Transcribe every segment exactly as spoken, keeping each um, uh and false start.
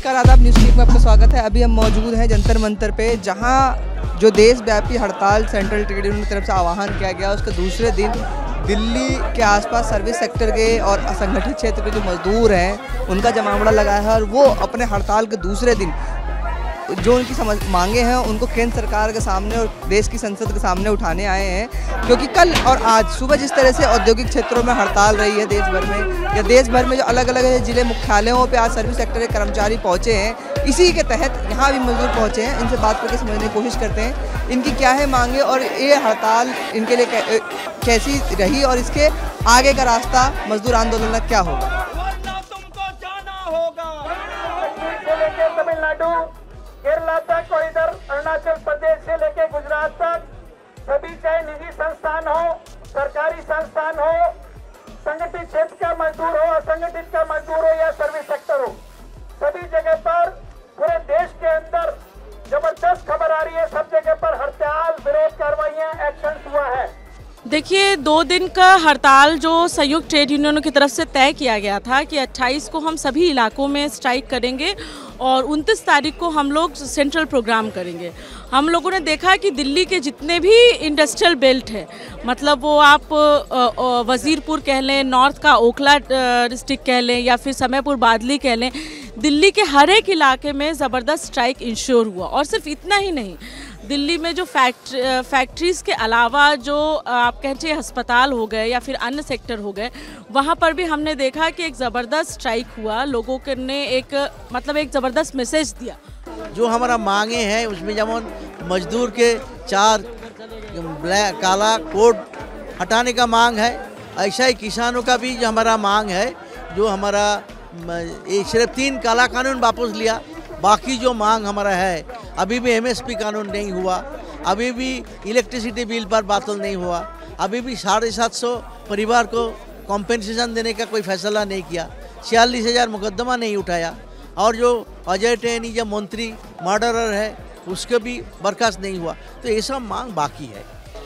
नमस्कार, आदाब। News click में आपका स्वागत है। अभी हम मौजूद हैं जंतर मंतर पे, जहां जो देशव्यापी हड़ताल सेंट्रल ट्रेड यूनियन की तरफ से आह्वान किया गया, उसके दूसरे दिन दिल्ली के आसपास सर्विस सेक्टर के और असंगठित क्षेत्र के जो मजदूर हैं उनका जमावड़ा लगा है और वो अपने हड़ताल के दूसरे दिन जो उनकी समझ मांगे हैं उनको केंद्र सरकार के सामने और देश की संसद के सामने उठाने आए हैं। क्योंकि कल और आज सुबह जिस तरह से औद्योगिक क्षेत्रों में हड़ताल रही है देश भर में, या देश भर में जो अलग अलग जिले मुख्यालयों पे आज सर्विस सेक्टर के कर्मचारी पहुंचे हैं, इसी के तहत यहाँ भी मजदूर पहुंचे हैं। इनसे बात करके समझने की कोशिश करते हैं इनकी क्या है मांगे और ये हड़ताल इनके लिए कैसी रही और इसके आगे का रास्ता मजदूर आंदोलन का क्या होगा। तमिलनाडु, केरला तक और इधर अरुणाचल प्रदेश से लेके गुजरात तक सभी, चाहे निजी संस्थान हो, सरकारी संस्थान हो, संगठित क्षेत्र का मजदूर हो, असंगठित का मजदूर हो या सर्विस सेक्टर हो, सभी जगह पर पूरे देश के अंदर जबरदस्त खबर आ रही है। सब जगह पर हड़ताल, विरोध कार्रवाइयां, एक्शन हुआ है। देखिए, दो दिन का हड़ताल जो संयुक्त ट्रेड यूनियनों की तरफ से तय किया गया था कि अट्ठाईस को हम सभी इलाकों में स्ट्राइक करेंगे और उनतीस तारीख को हम लोग सेंट्रल प्रोग्राम करेंगे। हम लोगों ने देखा कि दिल्ली के जितने भी इंडस्ट्रियल बेल्ट है, मतलब वो आप वजीरपुर कह लें, नॉर्थ का ओखला डिस्ट्रिक्ट कह लें या फिर समयपुर बादली कह लें, दिल्ली के हर एक इलाके में ज़बरदस्त स्ट्राइक इंश्योर हुआ। और सिर्फ इतना ही नहीं, दिल्ली में जो फैक्ट फैक्ट्रीज़ के अलावा जो आप कहें अस्पताल हो गए या फिर अन्य सेक्टर हो गए, वहाँ पर भी हमने देखा कि एक ज़बरदस्त स्ट्राइक हुआ। लोगों के ने एक मतलब एक ज़बरदस्त मैसेज दिया। जो हमारा मांगे हैं उसमें जब मजदूर के चार ब्लैक काला कोड हटाने का मांग है, ऐसा ही किसानों का भी जो हमारा मांग है, जो हमारा ये सिर्फ तीन काला कानून वापस लिया, बाकी जो मांग हमारा है, अभी भी एमएसपी कानून नहीं हुआ, अभी भी इलेक्ट्रिसिटी बिल पर बातल नहीं हुआ, अभी भी साढ़े सात सौ परिवार को कॉम्पेंसेशन देने का कोई फैसला नहीं किया, छियालीस हज़ार मुकदमा नहीं उठाया, और जो अजय टैनी जो मंत्री मर्डरर है उसके भी बर्खास्त नहीं हुआ। तो ये सब मांग बाकी है।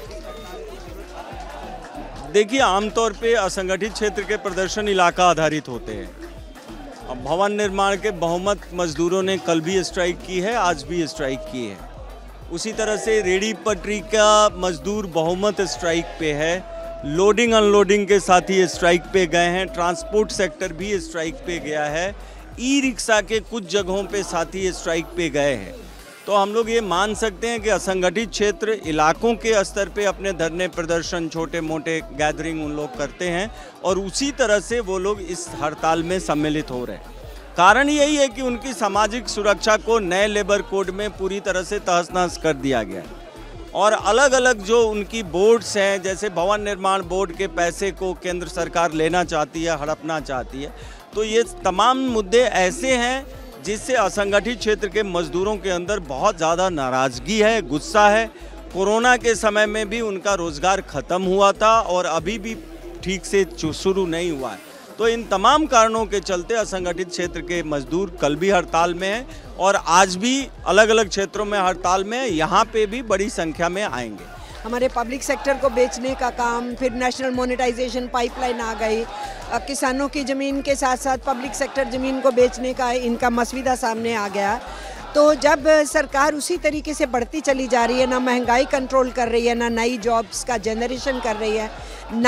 देखिए, आमतौर पे असंगठित क्षेत्र के प्रदर्शन इलाका आधारित होते हैं। अब भवन निर्माण के बहुमत मजदूरों ने कल भी स्ट्राइक की है, आज भी स्ट्राइक की है। उसी तरह से रेडी पटरी का मजदूर बहुमत स्ट्राइक पे है, लोडिंग अनलोडिंग के साथी स्ट्राइक पे गए हैं, ट्रांसपोर्ट सेक्टर भी स्ट्राइक पे गया है, ई रिक्शा के कुछ जगहों पे साथी स्ट्राइक पे गए हैं। तो हम लोग ये मान सकते हैं कि असंगठित क्षेत्र इलाकों के स्तर पे अपने धरने प्रदर्शन, छोटे मोटे गैदरिंग उन लोग करते हैं और उसी तरह से वो लोग इस हड़ताल में सम्मिलित हो रहे हैं। कारण यही है कि उनकी सामाजिक सुरक्षा को नए लेबर कोड में पूरी तरह से तहस नहस कर दिया गया है और अलग अलग जो उनकी बोर्ड्स हैं, जैसे भवन निर्माण बोर्ड के पैसे को केंद्र सरकार लेना चाहती है, हड़पना चाहती है। तो ये तमाम मुद्दे ऐसे हैं जिससे असंगठित क्षेत्र के मजदूरों के अंदर बहुत ज़्यादा नाराज़गी है, गुस्सा है। कोरोना के समय में भी उनका रोज़गार ख़त्म हुआ था और अभी भी ठीक से शुरू नहीं हुआ है। तो इन तमाम कारणों के चलते असंगठित क्षेत्र के मजदूर कल भी हड़ताल में हैं और आज भी अलग अलग क्षेत्रों में हड़ताल में, यहाँ पे भी बड़ी संख्या में आएंगे। हमारे पब्लिक सेक्टर को बेचने का काम, फिर नेशनल मोनेटाइजेशन पाइपलाइन आ गई, किसानों की ज़मीन के साथ साथ पब्लिक सेक्टर ज़मीन को बेचने का इनका मसविदा सामने आ गया। तो जब सरकार उसी तरीके से बढ़ती चली जा रही है, ना महंगाई कंट्रोल कर रही है, ना नई जॉब्स का जनरेशन कर रही है,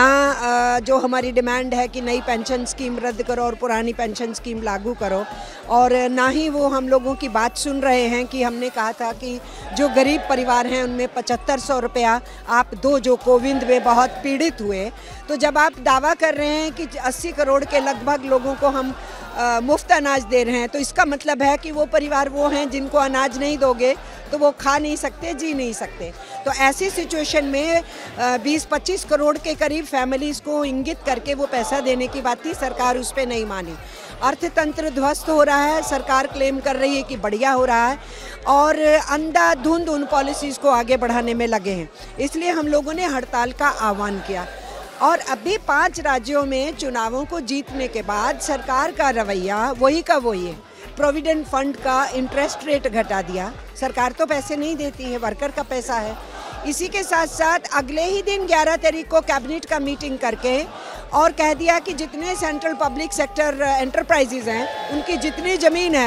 ना जो हमारी डिमांड है कि नई पेंशन स्कीम रद्द करो और पुरानी पेंशन स्कीम लागू करो, और ना ही वो हम लोगों की बात सुन रहे हैं कि हमने कहा था कि जो गरीब परिवार हैं उनमें पचहत्तर सौ रुपया आप दो, जो कोविड में बहुत पीड़ित हुए। तो जब आप दावा कर रहे हैं कि अस्सी करोड़ के लगभग लोगों को हम मुफ्त अनाज दे रहे हैं, तो इसका मतलब है कि वो परिवार वो हैं जिनको अनाज नहीं दोगे तो वो खा नहीं सकते, जी नहीं सकते। तो ऐसी सिचुएशन में बीस पच्चीस करोड़ के करीब फैमिलीज़ को इंगित करके वो पैसा देने की बात थी, सरकार उस पर नहीं मानी। अर्थतंत्र ध्वस्त हो रहा है, सरकार क्लेम कर रही है कि बढ़िया हो रहा है और अंधाधुंध उन पॉलिसीज़ को आगे बढ़ाने में लगे हैं। इसलिए हम लोगों ने हड़ताल का आह्वान किया। और अभी पांच राज्यों में चुनावों को जीतने के बाद सरकार का रवैया वही का वही है। प्रोविडेंट फंड का इंटरेस्ट रेट घटा दिया, सरकार तो पैसे नहीं देती है, वर्कर का पैसा है। इसी के साथ साथ अगले ही दिन ग्यारह तारीख को कैबिनेट का मीटिंग करके और कह दिया कि जितने सेंट्रल पब्लिक सेक्टर एंटरप्राइजेज हैं उनकी जितनी ज़मीन है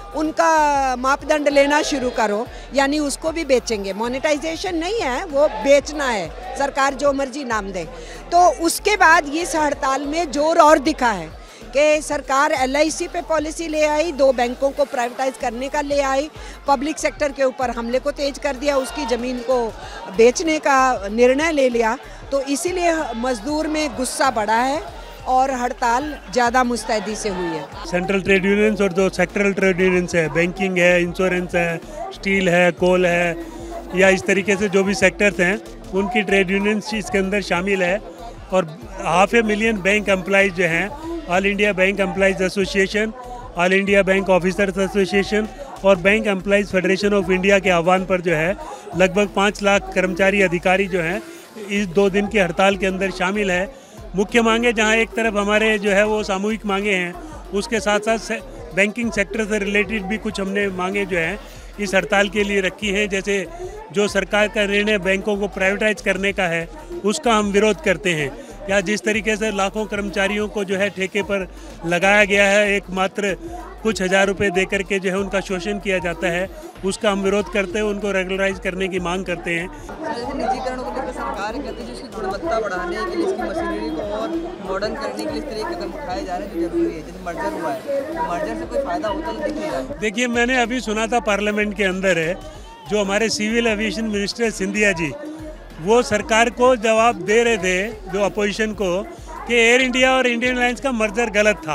उनका मापदंड लेना शुरू करो, यानी उसको भी बेचेंगे। मोनेटाइजेशन नहीं है, वो बेचना है, सरकार जो मर्जी नाम दे। तो उसके बाद इस हड़ताल में जोर और दिखा है कि सरकार एल आई सी पे पॉलिसी ले आई, दो बैंकों को प्राइवेटाइज करने का ले आई, पब्लिक सेक्टर के ऊपर हमले को तेज कर दिया, उसकी ज़मीन को बेचने का निर्णय ले लिया। तो इसीलिए मजदूर में गुस्सा बढ़ा है और हड़ताल ज़्यादा मुस्तैदी से हुई है। सेंट्रल ट्रेड यूनियंस और जो सेक्टरल ट्रेड यूनियंस है, बैंकिंग है, इंश्योरेंस है, स्टील है, कोल है, या इस तरीके से जो भी सेक्टर्स हैं उनकी ट्रेड यूनियंस इसके अंदर शामिल है। और half a million bank employees जो हैं, all India bank employees association, all India bank officers association और bank employees federation of India के आह्वान पर जो है लगभग पाँच लाख कर्मचारी अधिकारी जो हैं इस दो दिन की हड़ताल के अंदर शामिल है। मुख्य मांगे जहां एक तरफ हमारे जो है वो सामूहिक मांगे हैं, उसके साथ साथ बैंकिंग सेक्टर से रिलेटेड भी कुछ हमने मांगे जो हैं इस हड़ताल के लिए रखी हैं। जैसे जो सरकार का निर्णय बैंकों को प्राइवेटाइज करने का है उसका हम विरोध करते हैं, या जिस तरीके से लाखों कर्मचारियों को जो है ठेके पर लगाया गया है, एक मात्र कुछ हज़ार रुपये दे करके जो है उनका शोषण किया जाता है, उसका हम विरोध करते हैं, उनको रेगुलराइज करने की मांग करते हैं। जैसे निजीकरण को लेकर सरकार कहती है जिसकी गुणवत्ता बढ़ाने के लिए, इसकी मशीनरी को और मॉडर्न करने के लिए इस तरह के कदम उठाए जा रहे हैं जो जरूरी है। जैसे मर्जर हुआ है, तो मर्जर से कोई फायदा होता तो दिख नहीं रहा है। देखिए, मैंने अभी सुना था पार्लियामेंट के अंदर है जो हमारे civil aviation minister Scindia ji, वो सरकार को जवाब दे रहे थे, जो अपोजिशन को, कि एयर इंडिया और इंडियन एयरलाइंस का मर्जर गलत था,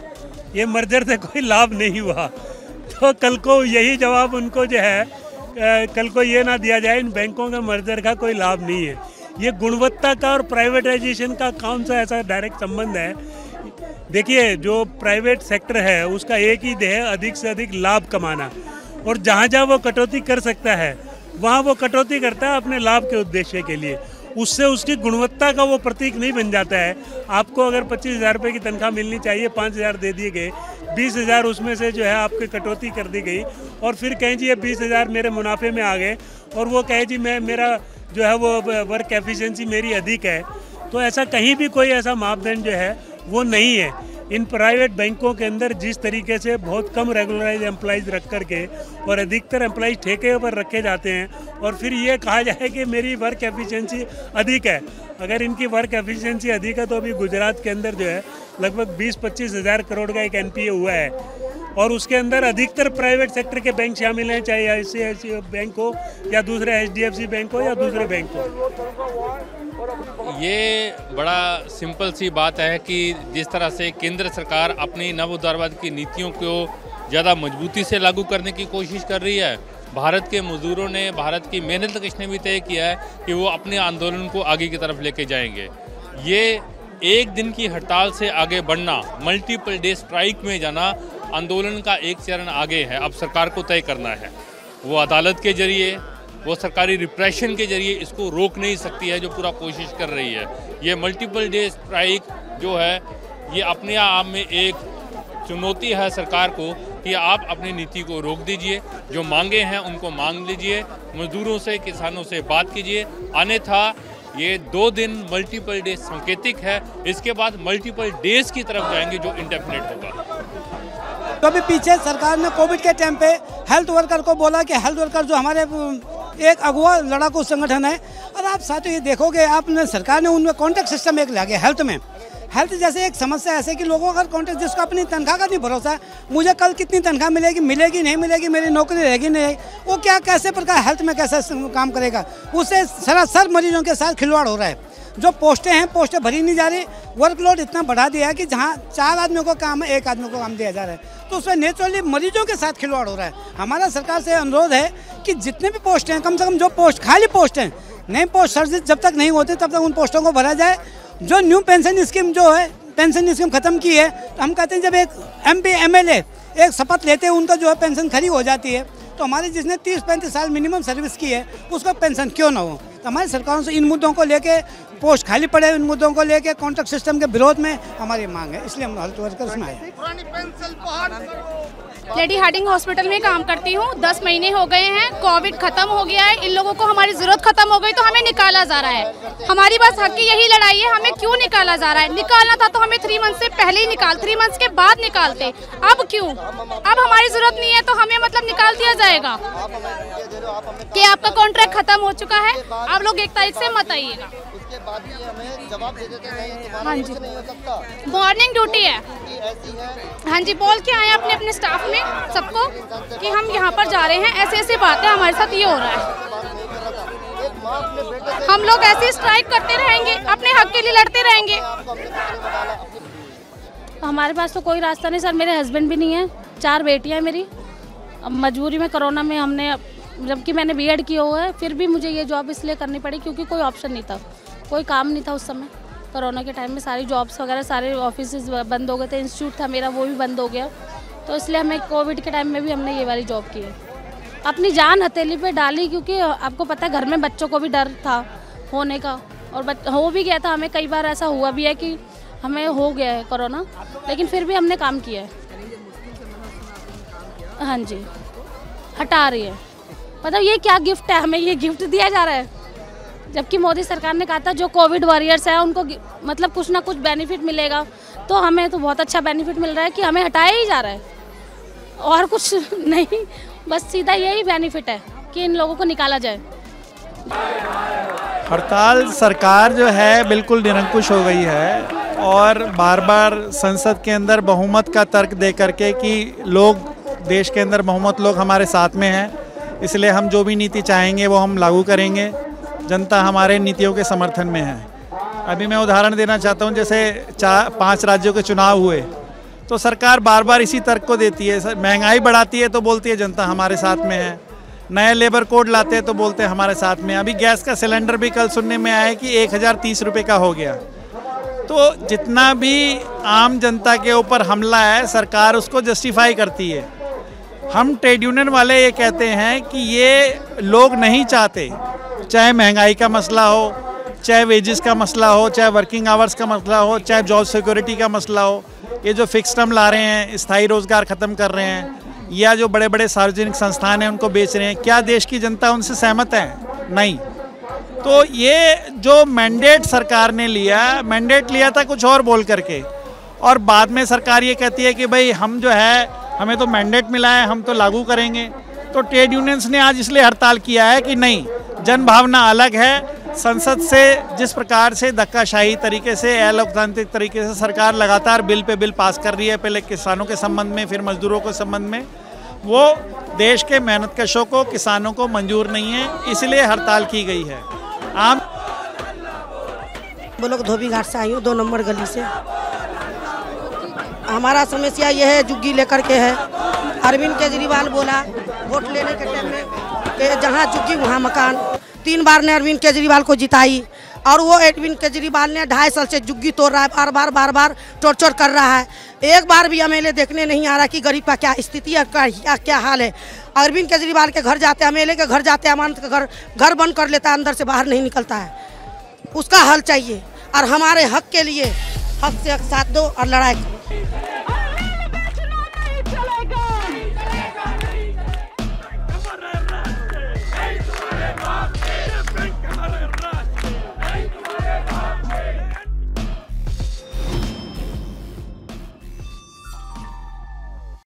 ये मर्जर से कोई लाभ नहीं हुआ। तो कल को यही जवाब उनको जो है, कल को ये ना दिया जाए इन बैंकों का मर्जर का कोई लाभ नहीं है। ये गुणवत्ता का और प्राइवेटाइजेशन का कौन सा ऐसा डायरेक्ट संबंध है? देखिए, जो प्राइवेट सेक्टर है उसका एक ही ध्येय अधिक से अधिक लाभ कमाना, और जहाँ जहाँ वो कटौती कर सकता है वहाँ वो कटौती करता है अपने लाभ के उद्देश्य के लिए। उससे उसकी गुणवत्ता का वो प्रतीक नहीं बन जाता है। आपको अगर पच्चीस हज़ार रुपये की तनख्वाह मिलनी चाहिए, पाँच हज़ार दे दिए गए, बीस हज़ार उसमें से जो है आपकी कटौती कर दी गई, और फिर कहें जी ये बीस हज़ार मेरे मुनाफे में आ गए, और वो कहे जी मैं मेरा जो है वो वर्क एफिशिएंसी मेरी अधिक है। तो ऐसा कहीं भी कोई ऐसा मापदंड जो है वो नहीं है। इन प्राइवेट बैंकों के अंदर जिस तरीके से बहुत कम रेगुलराइज एम्प्लॉइज रख करके और अधिकतर एम्प्लॉइज ठेके पर रखे जाते हैं, और फिर ये कहा जाए कि मेरी वर्क एफिशिएंसी अधिक है। अगर इनकी वर्क एफिशिएंसी अधिक है तो अभी गुजरात के अंदर जो है लगभग बीस पच्चीस हज़ार करोड़ का एक एन पी ए हुआ है, और उसके अंदर अधिकतर प्राइवेट सेक्टर के बैंक शामिल हैं, चाहे आई सी आई सी आई बैंक हो या दूसरे H D F C bank हो या दूसरे बैंक हो। ये बड़ा सिंपल सी बात है कि जिस तरह से केंद्र सरकार अपनी नव उदारवाद की नीतियों को ज़्यादा मजबूती से लागू करने की कोशिश कर रही है, भारत के मजदूरों ने, भारत की मेहनत कश ने भी तय किया है कि वो अपने आंदोलन को आगे की तरफ लेके जाएंगे। ये एक दिन की हड़ताल से आगे बढ़ना, मल्टीपल डे स्ट्राइक में जाना आंदोलन का एक चरण आगे है। अब सरकार को तय करना है, वो अदालत के जरिए, वो सरकारी रिप्रेशन के जरिए इसको रोक नहीं सकती है, जो पूरा कोशिश कर रही है। ये मल्टीपल डे स्ट्राइक जो है ये अपने आप में एक चुनौती है सरकार को कि आप अपनी नीति को रोक दीजिए, जो मांगे हैं उनको मांग लीजिए, मजदूरों से, किसानों से बात कीजिए। अन्यथा ये दो दिन मल्टीपल डे सांकेतिक है, इसके बाद मल्टीपल डेज की तरफ जाएंगे जो इंडेफिनिट होगा। तो अभी पीछे सरकार ने कोविड के टाइम पे हेल्थ वर्कर को बोला कि हेल्थ वर्कर जो हमारे एक अगुआ लड़ाकू संगठन है, और आप साथियों ये देखोगे, आपने सरकार ने उनमें कॉन्ट्रैक्ट सिस्टम एक लाया हेल्थ में। हेल्थ जैसे एक समस्या ऐसे कि लोगों का कॉन्ट्रैक्ट, जिसको अपनी तनख्वाह का नहीं भरोसा है, मुझे कल कितनी तनख्वाह मिलेगी, मिलेगी नहीं मिलेगी, मेरी नौकरी रहेगी नहीं, वो क्या कैसे प्रकार हेल्थ में कैसे काम करेगा? उससे सरासर मरीजों के साथ खिलवाड़ हो रहा है। जो पोस्टें हैं, पोस्टें भरी नहीं जा रही, वर्कलोड इतना बढ़ा दिया है कि जहाँ चार आदमियों को काम है, एक आदमी को काम दिया जा रहा है, तो उसमें नेचुरली मरीजों के साथ खिलवाड़ हो रहा है। हमारा सरकार से अनुरोध है कि जितने भी पोस्ट हैं, कम से कम जो पोस्ट खाली पोस्ट हैं, नई पोस्ट सर्जित जब तक नहीं होते तब तक उन पोस्टों को भरा जाए। जो न्यू पेंशन स्कीम जो है, पेंशन स्कीम खत्म की है, तो हम कहते हैं जब एक M P M L A एक शपथ लेते हैं, उनका जो है पेंशन खरी हो जाती है, तो हमारे जिसने तीस पैंतीस साल मिनिमम सर्विस की है उसका पेंशन क्यों ना हो? तो हमारी सरकारों से इन मुद्दों को लेके पोस्ट खाली पड़े उन मुद्दों को लेके कॉन्ट्रैक्ट सिस्टम के विरोध में हमारी मांग है, इसलिए हम हेल्थ वर्कर्स में आए। लेडी हार्डिंग हॉस्पिटल में काम करती हूँ, दस महीने हो गए हैं, कोविड खत्म हो गया है, इन लोगों को हमारी जरूरत खत्म हो गई तो हमें निकाला जा रहा है। हमारी बस हक की यही लड़ाई है, हमें क्यों निकाला जा रहा है? निकालना था तो हमें थ्री मंथ से पहले ही निकाल, थ्री मंथ्स के बाद निकालते, अब क्यों? अब हमारी जरूरत नहीं है तो हमें मतलब निकाल दिया जाएगा कि आपका कॉन्ट्रैक्ट खत्म हो चुका है, आप लोग एक तारीख से मत आइएगा। हाँ जी, मॉर्निंग ड्यूटी है। हाँ जी, बोल के आए अपने अपने स्टाफ में सबको कि हम यहाँ पर जा रहे हैं, ऐसे ऐसे बातें हमारे साथ ये हो रहा है। हम लोग ऐसे स्ट्राइक करते रहेंगे, अपने हक के लिए लड़ते रहेंगे। हमारे पास तो कोई रास्ता नहीं सर, मेरे हस्बैंड भी नहीं है, चार बेटियाँ हैं मेरी। अब मजबूरी में कोरोना में हमने, जबकि मैंने बीएड किया हुआ है, फिर भी मुझे ये जॉब इसलिए करनी पड़ी क्योंकि कोई ऑप्शन नहीं था, कोई काम नहीं था उस समय। कोरोना के टाइम में सारी जॉब्स वगैरह सारे ऑफिस बंद हो गए थे, इंस्टीट्यूट था मेरा वो भी बंद हो गया, तो इसलिए हमें कोविड के टाइम में भी हमने ये वाली जॉब की है। अपनी जान हथेली पे डाली क्योंकि आपको पता है घर में बच्चों को भी डर था होने का, और बच, हो भी गया था। हमें कई बार ऐसा हुआ भी है कि हमें हो गया है कोरोना, लेकिन फिर भी हमने काम किया है। हाँ जी, हटा रही है, मतलब ये क्या गिफ्ट है, हमें ये गिफ्ट दिया जा रहा है, जबकि मोदी सरकार ने कहा था जो कोविड वॉरियर्स है उनको मतलब कुछ ना कुछ बेनिफिट मिलेगा, तो हमें तो बहुत अच्छा बेनिफिट मिल रहा है कि हमें हटाया ही जा रहा है और कुछ नहीं, बस सीधा यही बेनिफिट है कि इन लोगों को निकाला जाए। हड़ताल सरकार जो है बिल्कुल निरंकुश हो गई है और बार बार संसद के अंदर बहुमत का तर्क दे करके कि लोग, देश के अंदर बहुमत लोग हमारे साथ में हैं, इसलिए हम जो भी नीति चाहेंगे वो हम लागू करेंगे, जनता हमारे नीतियों के समर्थन में है। अभी मैं उदाहरण देना चाहता हूँ, जैसे चार पांच राज्यों के चुनाव हुए तो सरकार बार बार इसी तर्क को देती है, महंगाई बढ़ाती है तो बोलती है जनता हमारे साथ में है, नए लेबर कोड लाते हैं तो बोलते हैं हमारे साथ में। अभी गैस का सिलेंडर भी कल सुनने में आया कि एक हज़ार तीस रुपये का हो गया। तो जितना भी आम जनता के ऊपर हमला है सरकार उसको जस्टिफाई करती है। हम ट्रेड यूनियन वाले ये कहते हैं कि ये लोग नहीं चाहते, चाहे महंगाई का मसला हो, चाहे वेजेस का मसला हो, चाहे वर्किंग आवर्स का मसला हो, चाहे जॉब सिक्योरिटी का मसला हो, ये जो फिक्स टर्म ला रहे हैं, स्थायी रोजगार ख़त्म कर रहे हैं, या जो बड़े बड़े सार्वजनिक संस्थान हैं उनको बेच रहे हैं, क्या देश की जनता उनसे सहमत है? नहीं। तो ये जो मैंडेट सरकार ने लिया, मैंडेट लिया था कुछ और बोल करके, और बाद में सरकार ये कहती है कि भाई हम जो है हमें तो मैंडेट मिला है, हम तो लागू करेंगे। तो ट्रेड यूनियंस ने आज इसलिए हड़ताल किया है कि नहीं, जन भावना अलग है। संसद से जिस प्रकार से धक्काशाही तरीके से, अलोकतांत्रिक तरीके से सरकार लगातार बिल पे बिल पास कर रही है, पहले किसानों के संबंध में, फिर मजदूरों के संबंध में, वो देश के मेहनतकशों को, किसानों को मंजूर नहीं है, इसलिए हड़ताल की गई है। आम वो लोग धोबी घाट से आई हूँ, दो नंबर गली से। हमारा समस्या ये है, जुग्गी लेकर के है। अरविंद केजरीवाल बोला वोट लेने के टाइम में कि जहाँ जुग्गी वहाँ मकान, तीन बार ने अरविंद केजरीवाल को जिताई, और वो अरविंद केजरीवाल ने ढाई साल से जुग्गी तोड़ रहा है, बार बार बार बार टॉर्चर कर रहा है। एक बार भी एमएलए देखने नहीं आ रहा कि गरीब का क्या स्थिति है, क्या क्या हाल है। अरविंद केजरीवाल के घर जाते हैं, एमएलए के घर जाते हैं, अमानत का घर घर बंद कर लेता है, अंदर से बाहर नहीं निकलता है। उसका हल चाहिए, और हमारे हक के लिए हक से हक साथ दो और लड़ाई करो।